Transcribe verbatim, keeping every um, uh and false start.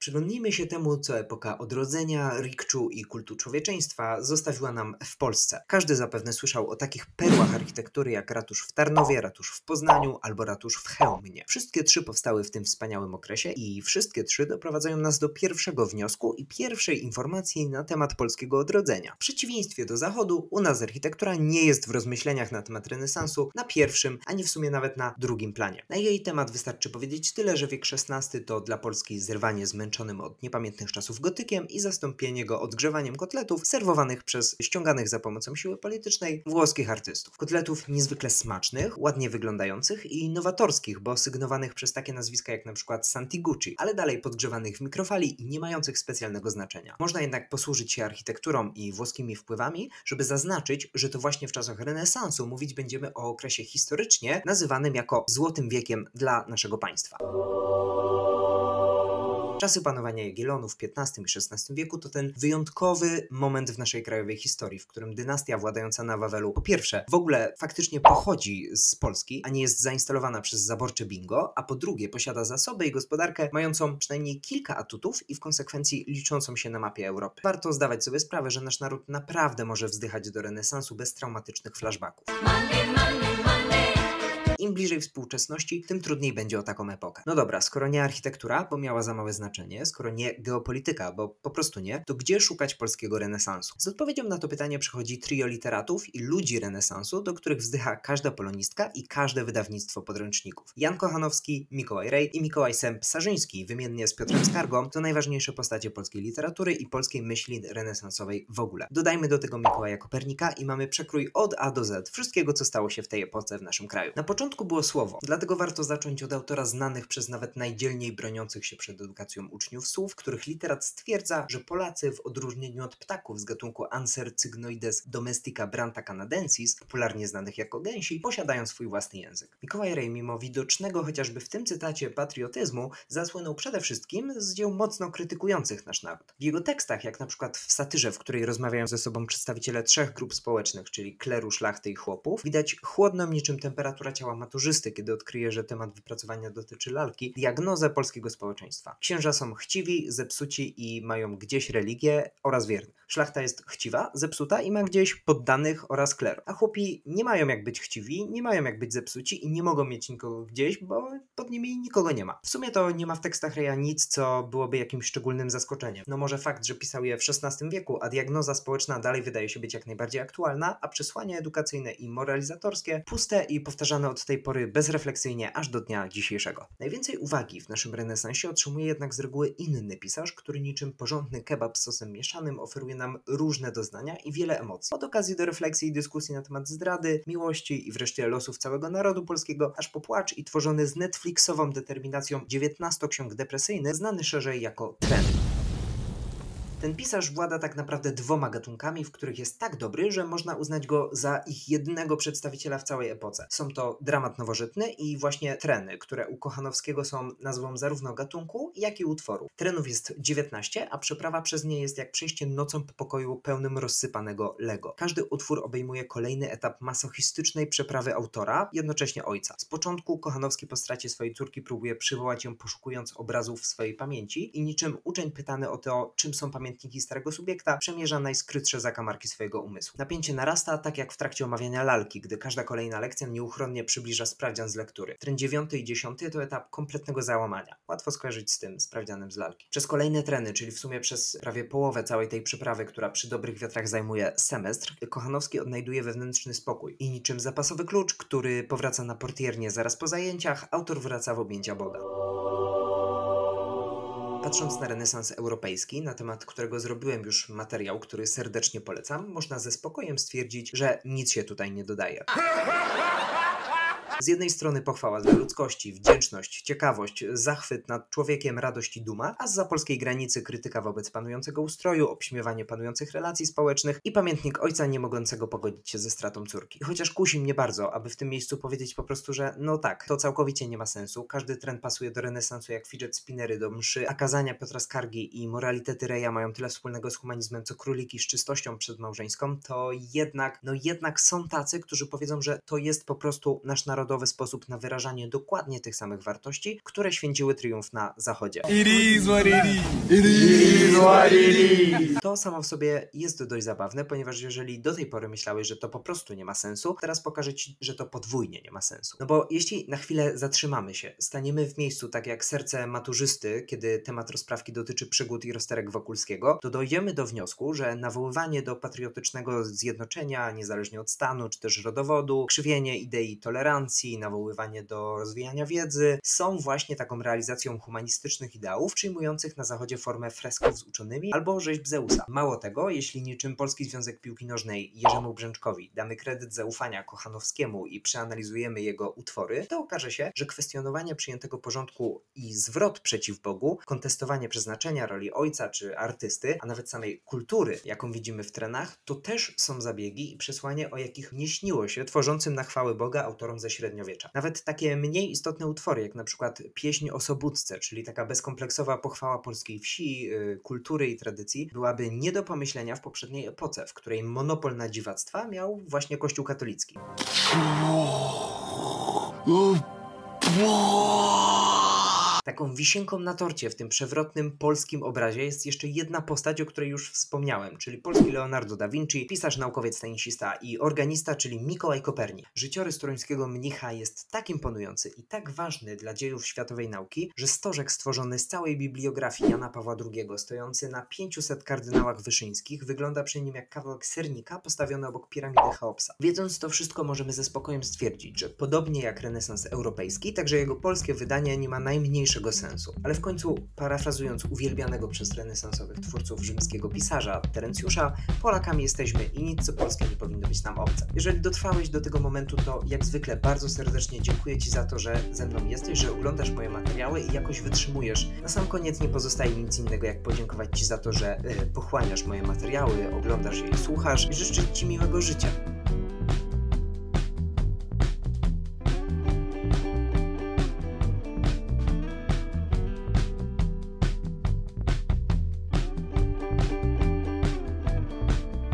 Przyglądnijmy się temu, co epoka odrodzenia, rikczu i kultu człowieczeństwa zostawiła nam w Polsce. Każdy zapewne słyszał o takich perłach architektury jak ratusz w Tarnowie, ratusz w Poznaniu albo ratusz w Chełmie. Wszystkie trzy powstały w tym wspaniałym okresie i wszystkie trzy doprowadzają nas do pierwszego wniosku i pierwszej informacji na temat polskiego odrodzenia. W przeciwieństwie do Zachodu, u nas architektura nie jest w rozmyśleniach na temat renesansu na pierwszym, ani w sumie nawet na drugim planie. Na jej temat wystarczy powiedzieć tyle, że wiek szesnasty to dla Polski zerwanie zmęczonym od niepamiętnych czasów gotykiem i zastąpienie go odgrzewaniem kotletów serwowanych przez ściąganych za pomocą siły politycznej włoskich artystów. Kotletów niezwykle smacznych, ładnie wyglądających i nowatorskich, bo sygnowanych przez takie nazwiska jak na przykład Santi Gucci, ale dalej podgrzewanych w mikrofali i nie mających specjalnego znaczenia. Można jednak posłużyć się architekturą i włoskimi wpływami, żeby zaznaczyć, że to właśnie w czasach renesansu mówić będziemy o okresie historycznie nazywanym jako złotym wiekiem dla naszego państwa. Czasy panowania Jagiellonów w piętnastym i szesnastym wieku to ten wyjątkowy moment w naszej krajowej historii, w którym dynastia władająca na Wawelu po pierwsze w ogóle faktycznie pochodzi z Polski, a nie jest zainstalowana przez zaborcze bingo, a po drugie posiada zasoby i gospodarkę mającą przynajmniej kilka atutów i w konsekwencji liczącą się na mapie Europy. Warto zdawać sobie sprawę, że nasz naród naprawdę może wzdychać do renesansu bez traumatycznych flashbacków. Monday, Monday, Monday. Im bliżej współczesności, tym trudniej będzie o taką epokę. No dobra, skoro nie architektura, bo miała za małe znaczenie, skoro nie geopolityka, bo po prostu nie, to gdzie szukać polskiego renesansu? Z odpowiedzią na to pytanie przychodzi trio literatów i ludzi renesansu, do których wzdycha każda polonistka i każde wydawnictwo podręczników. Jan Kochanowski, Mikołaj Rej i Mikołaj Sęp-Sarzyński, wymiennie z Piotrem Skargą, to najważniejsze postacie polskiej literatury i polskiej myśli renesansowej w ogóle. Dodajmy do tego Mikołaja Kopernika i mamy przekrój od A do Z wszystkiego, co stało się w tej epoce w naszym kraju. Na początku było słowo, dlatego warto zacząć od autora znanych przez nawet najdzielniej broniących się przed edukacją uczniów słów, których literat stwierdza, że Polacy w odróżnieniu od ptaków z gatunku Anser cygnoides domestica branta canadensis, popularnie znanych jako gęsi, posiadają swój własny język. Mikołaj Rej, mimo widocznego chociażby w tym cytacie patriotyzmu, zasłynął przede wszystkim z dzieł mocno krytykujących nasz naród. W jego tekstach, jak na przykład w Satyrze, w której rozmawiają ze sobą przedstawiciele trzech grup społecznych, czyli kleru, szlachty i chłopów, widać chłodną niczym temperatura ciała maturzysty, kiedy odkryje, że temat wypracowania dotyczy lalki, diagnozę polskiego społeczeństwa. Księża są chciwi, zepsuci i mają gdzieś religię oraz wiernych. Szlachta jest chciwa, zepsuta i ma gdzieś poddanych oraz kler. A chłopi nie mają jak być chciwi, nie mają jak być zepsuci i nie mogą mieć nikogo gdzieś, bo pod nimi nikogo nie ma. W sumie to nie ma w tekstach Reja nic, co byłoby jakimś szczególnym zaskoczeniem. No może fakt, że pisał je w szesnastym wieku, a diagnoza społeczna dalej wydaje się być jak najbardziej aktualna, a przesłania edukacyjne i moralizatorskie puste i powtarzane od tej pory bezrefleksyjnie aż do dnia dzisiejszego. Najwięcej uwagi w naszym renesansie otrzymuje jednak z reguły inny pisarz, który niczym porządny kebab z sosem mieszanym oferuje nam różne doznania i wiele emocji. Od okazji do refleksji i dyskusji na temat zdrady, miłości i wreszcie losów całego narodu polskiego, aż po płacz i tworzony z netflixową determinacją dziewiętnastoksiąg depresyjny, znany szerzej jako trend. Ten pisarz włada tak naprawdę dwoma gatunkami, w których jest tak dobry, że można uznać go za ich jednego przedstawiciela w całej epoce. Są to dramat nowożytny i właśnie treny, które u Kochanowskiego są nazwą zarówno gatunku, jak i utworu. Trenów jest dziewiętnaście, a przeprawa przez nie jest jak przejście nocą po pokoju pełnym rozsypanego Lego. Każdy utwór obejmuje kolejny etap masochistycznej przeprawy autora, jednocześnie ojca. Z początku Kochanowski po stracie swojej córki próbuje przywołać ją, poszukując obrazów w swojej pamięci i niczym uczeń pytany o to, czym są pamiętniki starego subiekta, przemierza najskrytsze zakamarki swojego umysłu. Napięcie narasta, tak jak w trakcie omawiania lalki, gdy każda kolejna lekcja nieuchronnie przybliża sprawdzian z lektury. Tren dziewiąty i dziesiąty to etap kompletnego załamania. Łatwo skojarzyć z tym sprawdzianem z lalki. Przez kolejne treny, czyli w sumie przez prawie połowę całej tej przyprawy, która przy dobrych wiatrach zajmuje semestr, Kochanowski odnajduje wewnętrzny spokój. I niczym zapasowy klucz, który powraca na portiernię zaraz po zajęciach, autor wraca w objęcia Boga. Patrząc na renesans europejski, na temat którego zrobiłem już materiał, który serdecznie polecam, można ze spokojem stwierdzić, że nic się tutaj nie dodaje. Z jednej strony pochwała dla ludzkości, wdzięczność, ciekawość, zachwyt nad człowiekiem, radość i duma, a zza polskiej granicy krytyka wobec panującego ustroju, obśmiewanie panujących relacji społecznych i pamiętnik ojca nie mogącego pogodzić się ze stratą córki. I chociaż kusi mnie bardzo, aby w tym miejscu powiedzieć po prostu, że no tak, to całkowicie nie ma sensu, każdy trend pasuje do renesansu jak fidget spinnery do mszy, a kazania Piotra Skargi i moralitety Reja mają tyle wspólnego z humanizmem, co króliki z czystością przedmałżeńską, to jednak, no jednak są tacy, którzy powiedzą, że to jest po prostu nasz narod narodowy sposób na wyrażanie dokładnie tych samych wartości, które święciły triumf na Zachodzie. It is what it is. It is what it is. To samo w sobie jest dość zabawne, ponieważ jeżeli do tej pory myślałeś, że to po prostu nie ma sensu, teraz pokażę Ci, że to podwójnie nie ma sensu. No bo jeśli na chwilę zatrzymamy się, staniemy w miejscu tak jak serce maturzysty, kiedy temat rozprawki dotyczy przygód i rozterek Wokulskiego, to dojdziemy do wniosku, że nawoływanie do patriotycznego zjednoczenia, niezależnie od stanu czy też rodowodu, krzywienie idei tolerancji, nawoływanie do rozwijania wiedzy są właśnie taką realizacją humanistycznych ideałów przyjmujących na Zachodzie formę fresków z uczonymi albo rzeźb Zeusa. Mało tego, jeśli niczym Polski Związek Piłki Nożnej Jerzemu Brzęczkowi damy kredyt zaufania Kochanowskiemu i przeanalizujemy jego utwory, to okaże się, że kwestionowanie przyjętego porządku i zwrot przeciw Bogu, kontestowanie przeznaczenia roli ojca czy artysty, a nawet samej kultury, jaką widzimy w trenach, to też są zabiegi i przesłanie, o jakich nie śniło się tworzącym na chwałę Boga autorom ze średniowiecza. Nawet takie mniej istotne utwory, jak na przykład Pieśń o Sobótce, czyli taka bezkompleksowa pochwała polskiej wsi, yy, kultury i tradycji, byłaby nie do pomyślenia w poprzedniej epoce, w której monopol na dziwactwa miał właśnie Kościół katolicki. Taką wisienką na torcie w tym przewrotnym polskim obrazie jest jeszcze jedna postać, o której już wspomniałem, czyli polski Leonardo da Vinci, pisarz, naukowiec, tenisista i organista, czyli Mikołaj Kopernik. Życiorys toruńskiego mnicha jest tak imponujący i tak ważny dla dziejów światowej nauki, że stożek stworzony z całej bibliografii Jana Pawła drugiego, stojący na pięciuset kardynałach wyszyńskich, wygląda przy nim jak kawałek sernika postawiony obok piramidy Cheopsa. Wiedząc to wszystko, możemy ze spokojem stwierdzić, że podobnie jak renesans europejski, także jego polskie wydanie nie ma najmniejszego sensu. Ale w końcu, parafrazując uwielbianego przez renesansowych twórców rzymskiego pisarza Terencjusza, Polakami jesteśmy i nic co polskie nie powinno być nam obce. Jeżeli dotrwałeś do tego momentu, to jak zwykle bardzo serdecznie dziękuję Ci za to, że ze mną jesteś, że oglądasz moje materiały i jakoś wytrzymujesz. Na sam koniec nie pozostaje nic innego, jak podziękować Ci za to, że yy, pochłaniasz moje materiały, oglądasz je i słuchasz i życzyć Ci miłego życia.